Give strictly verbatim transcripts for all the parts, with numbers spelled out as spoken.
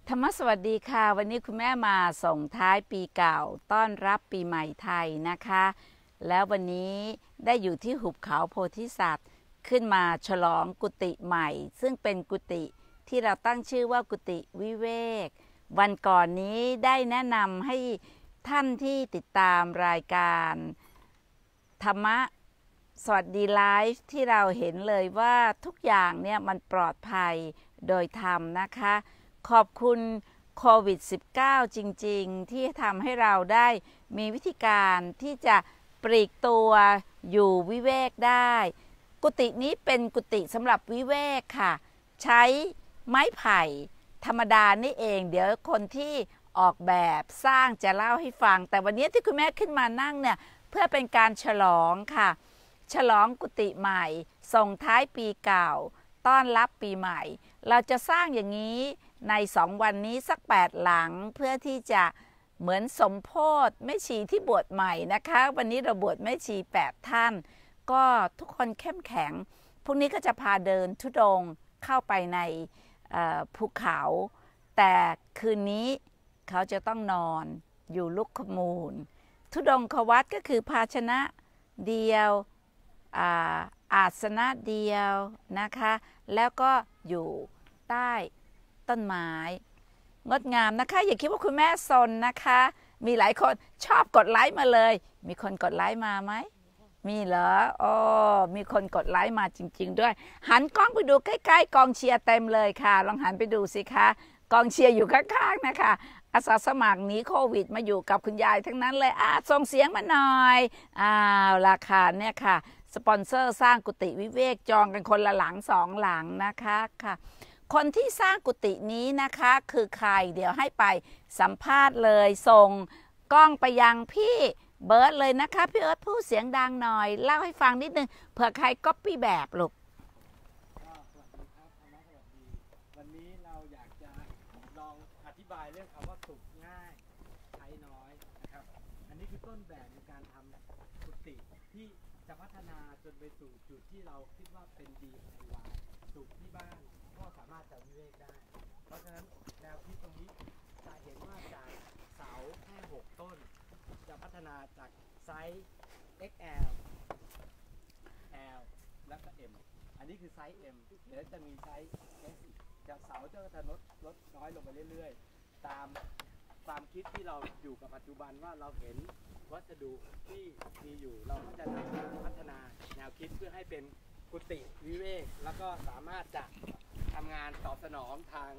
ธรรมสวัสดีค่ะวันนี้คุณแม่มาส่งท้ายปีเก่าต้อนรับปีใหม่ไทยนะคะแล้ววันนี้ได้อยู่ที่หุบเขาโพธิสัตว์ขึ้นมาฉลองกุฏิใหม่ซึ่งเป็นกุฏิที่เราตั้งชื่อว่ากุฏิวิเวกวันก่อนนี้ได้แนะนำให้ท่านที่ติดตามรายการธรรมะสวัสดีไลฟ์ที่เราเห็นเลยว่าทุกอย่างเนี่ยมันปลอดภัยโดยธรรมนะคะขอบคุณโควิด สิบเก้า จริงๆที่ทำให้เราได้มีวิธีการที่จะปลีกตัวอยู่วิเวกได้กุฏินี้เป็นกุฏิสำหรับวิเวกค่ะใช้ไม้ไผ่ธรรมดานี่เองเดี๋ยวคนที่ออกแบบสร้างจะเล่าให้ฟังแต่วันนี้ที่คุณแม่ขึ้นมานั่งเนี่ยเพื่อเป็นการฉลองค่ะฉลองกุฏิใหม่ส่งท้ายปีเก่าต้อนรับปีใหม่เราจะสร้างอย่างนี้ในสองวันนี้สักแปดหลังเพื่อที่จะเหมือนสมโภชแม่ชีที่บวชใหม่นะคะวันนี้เราบวชแม่ชีแปดท่านก็ทุกคนเข้มแข็งพรุ่งนี้ก็จะพาเดินธุดงค์เข้าไปในภูเขาแต่คืนนี้เขาจะต้องนอนอยู่ลุกขมูลธุดงควัตก็คือภาชนะเดียวอาอาสนะเดียวนะคะแล้วก็อยู่ใต้ต้นไม้งดงามนะคะอย่าคิดว่าคุณแม่ซนนะคะมีหลายคนชอบกดไลค์มาเลยมีคนกดไลค์มาไหมมีเหรออ๋อมีคนกดไลค์มาจริงๆด้วยหันกล้องไปดูใกล้ๆกองเชียร์เต็มเลยค่ะลองหันไปดูสิคะกองเชียร์อยู่ข้างๆนะคะอาสาสมัครหนีโควิดมาอยู่กับคุณยายทั้งนั้นเลยอ่ะส่งเสียงมาหน่อยอ้าวราคาเนี่ยค่ะสปอนเซอร์สร้างกุฏิวิเวกจองกันคนละหลังสองหลังนะคะค่ะคนที่สร้างกุฏินี้นะคะคือใครเดี๋ยวให้ไปสัมภาษณ์เลยส่งกล้องไปยังพี่เบิร์ดเลยนะคะพี่เอิร์ธพูดเสียงดังหน่อยเล่าให้ฟังนิดนึงเผื่อใครก๊อปปี้แบบลูกสวัสดีครับธรรมะสวัสดีวันนี้เราอยากจะลองอธิบายเรื่องคำว่าสุขง่ายใช้น้อยนะครับอันนี้คือต้นแบบในการทำกุฏิที่จะพัฒนาจนไปสู่จุดที่เราคิดว่าเป็น ดี ไอ วาย สุขที่บ้านก็สามารถจะวิเวกได้เพราะฉะนั้นแนวคิดตรงนี้จะเห็นว่าจากเสาแค่หกต้นจะพัฒนาจากไซส์ เอ็กซ์ แอล L และก็ M อันนี้คือไซส์ M เดี๋ยวจะมีไซส์ S จากเสาจะจะลดลดน้อยลงไปเรื่อยๆตามความคิดที่เราอยู่กับปัจจุบันว่าเราเห็นวัสดุที่มีอยู่เราก็จะนำมาพัฒนาแนวคิดเพื่อให้เป็นกุฏิวิเวกแล้วก็สามารถจะทำงานตอบสนองทาง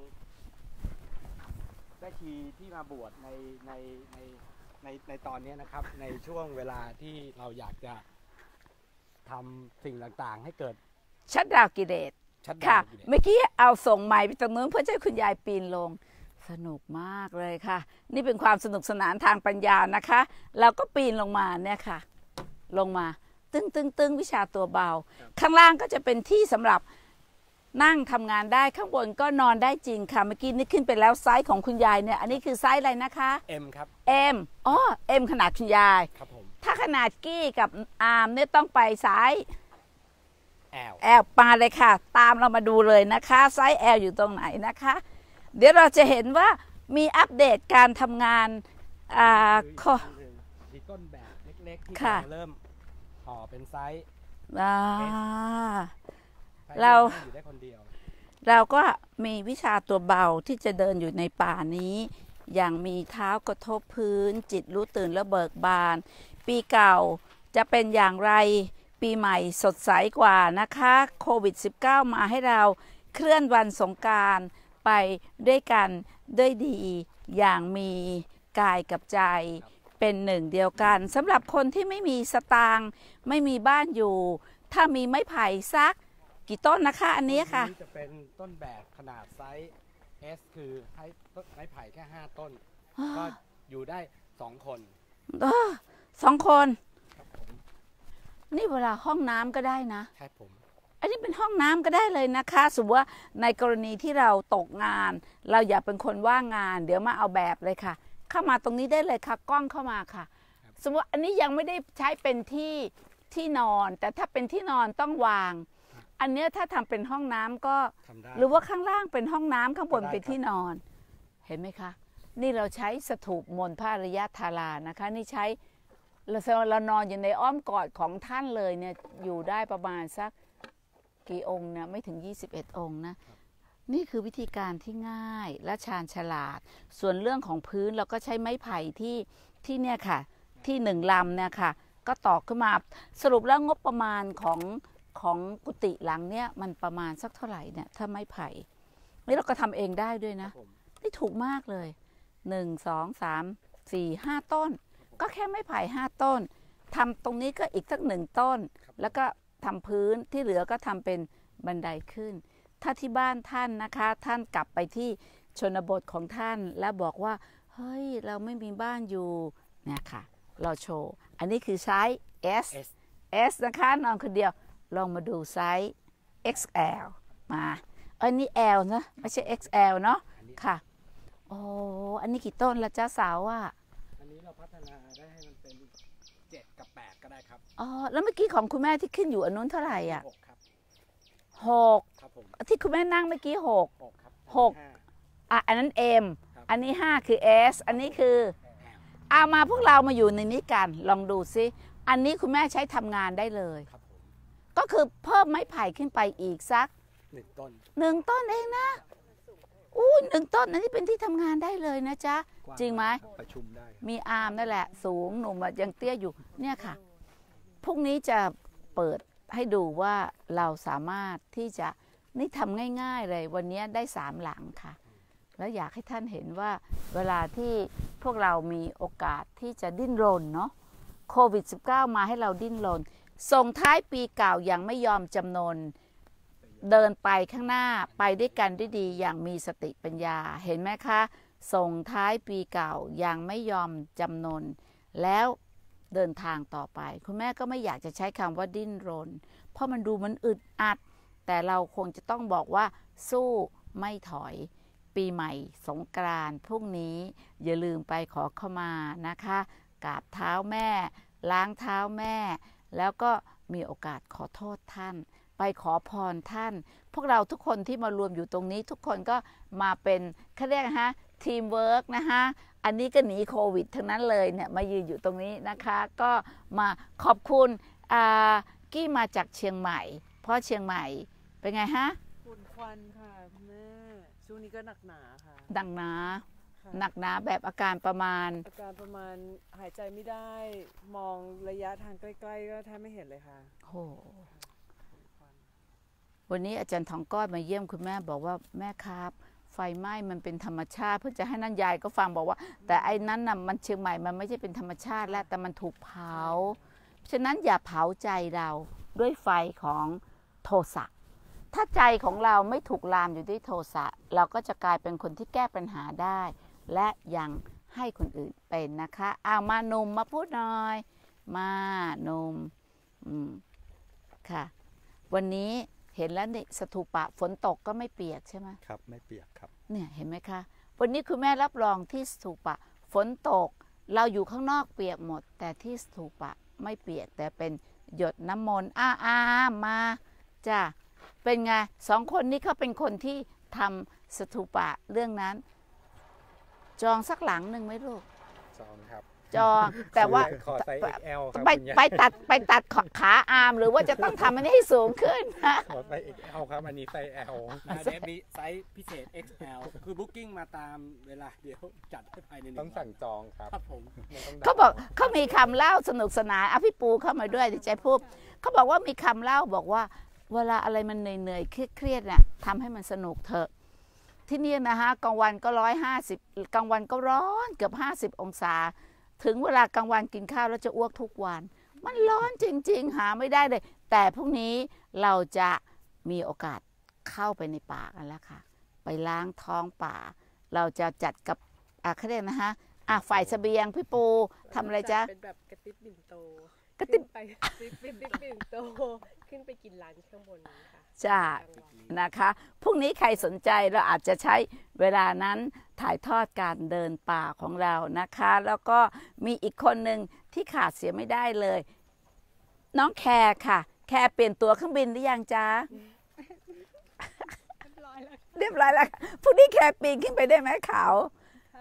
แม่ชีที่มาบวชในในในในในตอนนี้นะครับในช่วงเวลาที่เราอยากจะทำสิ่งต่างๆให้เกิดชัดดาวกิเลสค่ะเมื่อกี้เอาส่งไมค์ไปตรงนู้นเพื่อให้คุณยายปีนลงสนุกมากเลยค่ะนี่เป็นความสนุกสนานทางปัญญานะคะเราก็ปีนลงมาเนี่ยค่ะลงมาตึ้งตึ้งตึ้งวิชาตัวเบาข้างล่างก็จะเป็นที่สำหรับนั่งทำงานได้ข้างบนก็นอนได้จริงค่ะเมื่อกี้นี่ขึ้นไปแล้วไซส์ของคุณยายเนี่ยอันนี้คือไซส์อะไรนะคะ M ครับ M อ๋อ M ขนาดคุณยายครับผมถ้าขนาดกี้กับอาร์มเนี่ยต้องไปไซส์ L L มาเลยค่ะตามเรามาดูเลยนะคะไซส์ L อยู่ตรงไหนนะคะเดี๋ยวเราจะเห็นว่ามีอัปเดตการทำงานอ่าข้อที่ต้นแบบเล็กๆที่เราเริ่มห่อเป็นไซส์เราเราก็มีวิชาตัวเบาที่จะเดินอยู่ในป่านี้อย่างมีเท้ากระทบพื้นจิตรู้ตื่นและเบิกบานปีเก่าจะเป็นอย่างไรปีใหม่สดใสกว่านะคะโควิด สิบเก้า มาให้เราเคลื่อนวันสงกรานต์ไปด้วยกันด้วยดีอย่างมีกายกับใจเป็นหนึ่งเดียวกันสำหรับคนที่ไม่มีสตางค์ไม่มีบ้านอยู่ถ้ามีไม้ไผ่สักกี่ต้นนะคะอันนี้ค่ะจะเป็นต้นแบบขนาดไซส์ S คือให้ต้นไม้ไผ่แค่ห้าต้นก็อยู่ได้สองคนสองคนนี่เวลาห้องน้ำก็ได้นะครับผมอันนี้เป็นห้องน้ำก็ได้เลยนะคะสมมติว่าในกรณีที่เราตกงานเราอย่าเป็นคนว่างงานเดี๋ยวมาเอาแบบเลยค่ะเข้ามาตรงนี้ได้เลยค่ะกล้องเข้ามาค่ะสมมติอันนี้ยังไม่ได้ใช้เป็นที่ที่นอนแต่ถ้าเป็นที่นอนต้องวางอันนี้ถ้าทำเป็นห้องน้ำก็หรือว่าข้างล่างเป็นห้องน้ำข้างบนเป็นที่นอนเห็นไหมคะนี่เราใช้สถูปมนต์พระอริยธารานะคะนี่ใช้เราเรานอนอยู่ในอ้อมกอดของท่านเลยเนี่ยอยู่ได้ประมาณสักกี่องค์นะไม่ถึงยี่สิบเอ็ดองค์นะนี่คือวิธีการที่ง่ายและชาญฉลาดส่วนเรื่องของพื้นเราก็ใช้ไม้ไผ่ที่ที่เนี่ยค่ะที่หนึ่งลำเนี่ยค่ะก็ตอกขึ้นมาสรุปแล้วงบประมาณของของกุฏิหลังเนี่ยมันประมาณสักเท่าไหร่เนี่ยถ้าไม้ไผ่นี่เราก็ทำเองได้ด้วยนะนี่ถูกมากเลยหนึ่งสองสามสี่ห้าต้นก็แค่ไม้ไผ่ห้าต้นทำตรงนี้ก็อีกสักหนึ่งต้นแล้วก็ทำพื้นที่เหลือก็ทำเป็นบันไดขึ้นถ้าที่บ้านท่านนะคะท่านกลับไปที่ชนบทของท่านแล้วบอกว่าเฮ้ยเราไม่มีบ้านอยู่เนี่ยค่ะเราโชว์อันนี้คือไซส์ S S นะคะนอนคนเดียวลองมาดูไซส์ เอ็กซ์ แอล มาอันนี้ L นะไม่ใช่ เอ็กซ์ แอล เนาะค่ะโอ้อันนี้กี่ต้นละจ้าสาวอ่ะอันนี้เราพัฒนาได้ให้มันเป็นเจ็ดกับแปดก็ได้ครับอ๋อแล้วเมื่อกี้ของคุณแม่ที่ขึ้นอยู่อันนู้นเท่าไหร่อ่ะหกครับหกที่คุณแม่นั่งเมื่อกี้หกหกอ่ะอันนั้น M อันนี้ห้าคือ S อันนี้คือเอามาพวกเรามาอยู่ในนี้กันลองดูซิอันนี้คุณแม่ใช้ทำงานได้เลยก็คือเพิ่มไม้ไผ่ขึ้นไปอีกสักหนึ่งต้นหนึ่งต้นเองนะอู้หนึ่งต้นอันนี้เป็นที่ทำงานได้เลยนะจ๊ะจริงไหมประชุมได้มีอาร์มนั่นแหละสูงหนุ่มยังเตี้ยอยู่เนี่ยค่ะพรุ่งนี้จะเปิดให้ดูว่าเราสามารถที่จะนี่ทำง่ายๆเลยวันนี้ได้สามหลังค่ะแล้วอยากให้ท่านเห็นว่าเวลาที่พวกเรามีโอกาสที่จะดิ้นรนเนาะโควิด สิบเก้า มาให้เราดิ้นรนส่งท้ายปีเก่าอย่างไม่ยอมจำนนเดินไปข้างหน้าไปด้วยกันได้ดีอย่างมีสติปัญญาเห็นไหมคะส่งท้ายปีเก่าอย่างไม่ยอมจำนนแล้วเดินทางต่อไปคุณแม่ก็ไม่อยากจะใช้คำว่าดิ้นรนเพราะมันดูมันอึดอัดแต่เราคงจะต้องบอกว่าสู้ไม่ถอยปีใหม่สงกรานต์พรุ่งนี้อย่าลืมไปขอเข้ามานะคะกราบเท้าแม่ล้างเท้าแม่แล้วก็มีโอกาสขอโทษท่านไปขอพรท่านพวกเราทุกคนที่มารวมอยู่ตรงนี้ทุกคนก็มาเป็นเขาเรียกนะฮะทีมเวิร์กนะคะอันนี้ก็หนีโควิดทั้งนั้นเลยเนี่ยมายืนอยู่ตรงนี้นะคะก็มาขอบคุณกี้มาจากเชียงใหม่เพราะเชียงใหม่เป็นไงฮะฝุ่นควันค่ะคุณแม่ช่วงนี้ก็หนักหนาค่ะดังหนาหนักหนาแบบอาการประมาณอาการประมาณหายใจไม่ได้มองระยะทางใกล้ๆก็แทบไม่เห็นเลยค่ะโอ้วันนี้อาจารย์ทองก้อยมาเยี่ยมคุณแม่บอกว่าแม่ครับไฟไหม้มันเป็นธรรมชาติเพื่อจะให้นั่นยายก็ฟังบอกว่าแต่ไอ้นั้นน่ะมันเชียงใหม่มันไม่ใช่เป็นธรรมชาติแล้วแต่มันถูกเผาฉะนั้นอย่าเผาใจเราด้วยไฟของโทสะถ้าใจของเราไม่ถูกลามอยู่ด้วยโทสะเราก็จะกลายเป็นคนที่แก้ปัญหาได้และยังให้คนอื่นเป็นนะคะเอามาหนุ่มมาพูดหน่อยมาหนุ่มอืมค่ะวันนี้เห็นแล้วในสถูปะฝนตกก็ไม่เปียกใช่ไหมครับไม่เปียกครับเนี่ยเห็นไหมคะวันนี้คุณแม่รับรองที่สถูปะฝนตกเราอยู่ข้างนอกเปียกหมดแต่ที่สถูปะไม่เปียกแต่เป็นหยดน้ำมนต์อ้าอ้ามาจ้ะเป็นไงสองคนนี้เขาเป็นคนที่ทำสถูปะเรื่องนั้นจองสักหลังหนึ่งไหมลูกจองครับจองแต่ว่าไปไปตัดไปตัดขาอาร์มหรือว่าจะต้องทำอันนี้ให้สูงขึ้นนะขอไซส์ เอ็กซ์ แอล ครับอันนี้ไซส์ L อันนี้มีไซส์พิเศษ เอ็กซ์ แอล คือบุ๊กิ้งมาตามเวลาเดี๋ยวจัดให้ภายในหนึ่งต้องสั่งจองครับครับผมเขาบอกเขามีคำเล่าสนุกสนานอ่ะพี่ปูเข้ามาด้วยที่ใจพูดเขาบอกว่ามีคำเล่าบอกว่าเวลาอะไรมันเหนื่อยๆเครียดๆเนี่ยทำให้มันสนุกเถอะที่นี่นะฮะกลางวันก็ร้อยห้าสิบกลางวันก็ร้อนเกือบห้าสิบองศาถึงเวลากลางวันกินข้าวแล้วจะอ้วกทุกวันมันร้อนจริงๆหาไม่ได้เลยแต่พรุ่งนี้เราจะมีโอกาสเข้าไปในป่ากันแล้วค่ะไปล้างท้องป่าเราจะจัดกับอ่ะเขาเรียกนะฮะอ่ะฝ่ายเสบียงพี่ปูทำอะไรจ๊ะเป็นแบบกระติบบิ่นโตกระติบไปกระติบบิ่นโตขึ้นไปกินร้านข้างบนนี้ค่ะจ้านะคะพรุ่งนี้ใครสนใจเราอาจจะใช้เวลานั้นถ่ายทอดการเดินป่าของเรานะคะแล้วก็มีอีกคนหนึ่งที่ขาดเสียไม่ได้เลยน้องแคร์ค่ะแคร์เปลี่ยนตัวเครื่องบินหรือยังจ๊ะเรียบร้อยแล้วเรียบร้อยแล้วพรุ่งนี้แคร์ปีนขึ้นไปได้ไหมเขา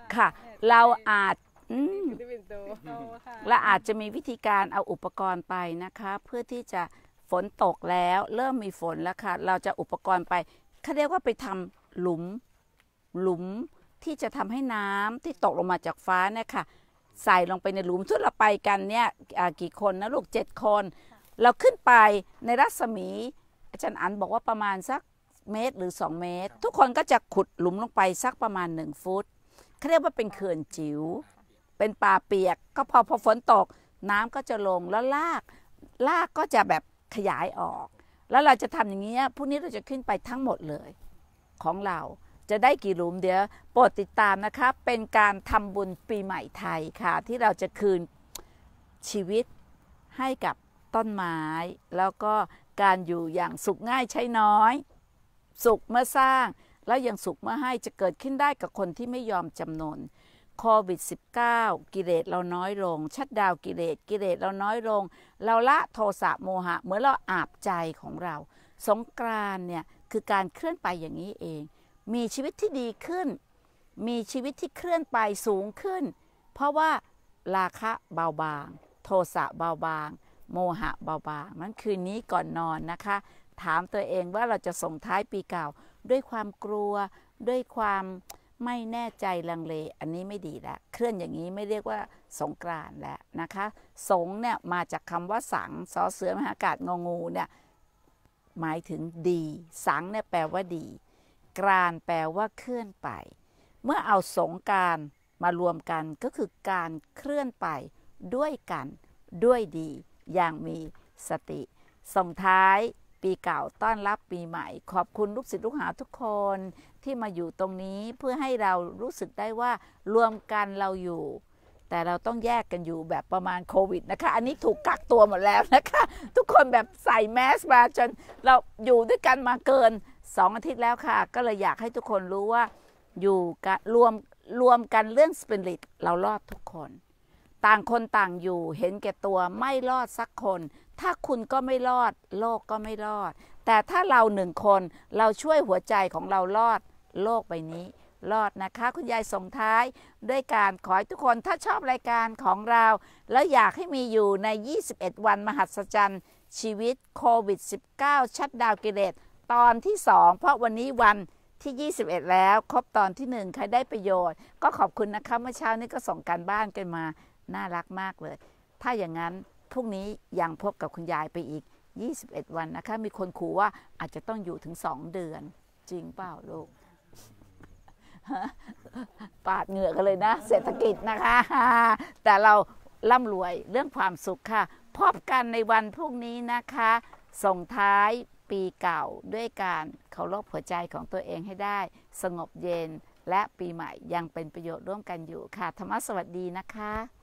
ค่ะ เราอาจอืมที่เป็นตัวโตค่ะและอาจจะมีวิธีการเอาอุปกรณ์ไปนะคะเพื่อที่จะฝนตกแล้วเริ่มมีฝนแล้วค่ะเราจะอุปกรณ์ไปเขาเรียกว่าไปทำหลุมหลุมที่จะทำให้น้ำที่ตกลงมาจากฟ้าเนี่ยค่ะใส่ลงไปในหลุมทุกเราไปกันเนี่ยกี่คนนะลูกเจ็ดคนเราขึ้นไปในรัศมีอาจารย์อันบอกว่าประมาณสักเมตรหรือสองเมตรทุกคนก็จะขุดหลุมลงไปสักประมาณหนึ่งฟุตเขาเรียกว่าเป็นเขื่อนจิ๋วเป็นป่าเปียกก็พอพอฝนตกน้ำก็จะลงแล้วลากลากก็จะแบบขยายออกแล้วเราจะทำอย่างนี้พรุ่งนี้เราจะขึ้นไปทั้งหมดเลยของเราจะได้กี่หลุมเดี๋ยวโปรดติดตามนะคะเป็นการทำบุญปีใหม่ไทยค่ะที่เราจะคืนชีวิตให้กับต้นไม้แล้วก็การอยู่อย่างสุขง่ายใช้น้อยสุขเมื่อสร้างแล้วยังสุขเมื่อให้จะเกิดขึ้นได้กับคนที่ไม่ยอมจำนนโควิด สิบเก้า กิเลสเราน้อยลงชัดดาวกิเลสกิเลสเราน้อยลงเราละโทสะโมหะเหมือนเราอาบใจของเราสงกรานต์เนี่ยคือการเคลื่อนไปอย่างนี้เองมีชีวิตที่ดีขึ้นมีชีวิตที่เคลื่อนไปสูงขึ้นเพราะว่าราคะเบาบางโทสะเบาบางโมหะเบาบางนั้นคืนนี้ก่อนนอนนะคะถามตัวเองว่าเราจะส่งท้ายปีเก่าด้วยความกลัวด้วยความไม่แน่ใจลังเลอันนี้ไม่ดีแล้วเคลื่อนอย่างนี้ไม่เรียกว่าสงกรานต์แล้วนะคะสงเนี่ยมาจากคำว่าสังสอเสือมหากาศงองูเนี่ยหมายถึงดีสังเนี่ยแปลว่าดีกรานแปลว่าเคลื่อนไปเมื่อเอาสงกรานต์มารวมกันก็คือการเคลื่อนไปด้วยกันด้วยดีอย่างมีสติส่งท้ายปีเก่าต้อนรับปีใหม่ขอบคุณลูกศิษย์ลูกหาทุกคนที่มาอยู่ตรงนี้เพื่อให้เรารู้สึกได้ว่ารวมกันเราอยู่แต่เราต้องแยกกันอยู่แบบประมาณโควิดนะคะอันนี้ถูกกักตัวหมดแล้วนะคะทุกคนแบบใส่แมสมาจนเราอยู่ด้วยกันมาเกินสองอาทิตย์แล้วค่ะก็เลยอยากให้ทุกคนรู้ว่าอยู่กันรวมรวมกันเรื่องสปิริตเรารอดทุกคนต่างคนต่างอยู่เห็นแก่ตัวไม่รอดสักคนถ้าคุณก็ไม่รอดโลกก็ไม่รอดแต่ถ้าเราหนึ่งคนเราช่วยหัวใจของเรารอดโลกใบนี้รอดนะคะคุณยายส่งท้ายด้วยการขอให้ทุกคนถ้าชอบรายการของเราแล้วอยากให้มีอยู่ในยี่สิบเอ็ดวันมหัศจรรย์ชีวิตโควิด สิบเก้า ชัดดาวกิเลสตอนที่สองเพราะวันนี้วันที่ยี่สิบเอ็ดแล้วครบตอนที่หนึ่งใครได้ประโยชน์ก็ขอบคุณนะคะเมื่อเช้านี้ก็ส่งการบ้านกันมาน่ารักมากเลยถ้าอย่างนั้นพรุ่งนี้ยังพบกับคุณยายไปอีกยี่สิบเอ็ดวันนะคะมีคนขู่ว่าอาจจะต้องอยู่ถึงสองเดือนจริงเปล่าลูก ปาดเหงื่อกันเลยนะเศรษฐกิจนะคะแต่เราร่ำรวยเรื่องความสุขค่ะพบกันในวันพรุ่งนี้นะคะส่งท้ายปีเก่าด้วยการเคารพหัวใจของตัวเองให้ได้สงบเย็นและปีใหม่ยังเป็นประโยชน์ร่วมกันอยู่ค่ะธรรมะสวัสดีนะคะ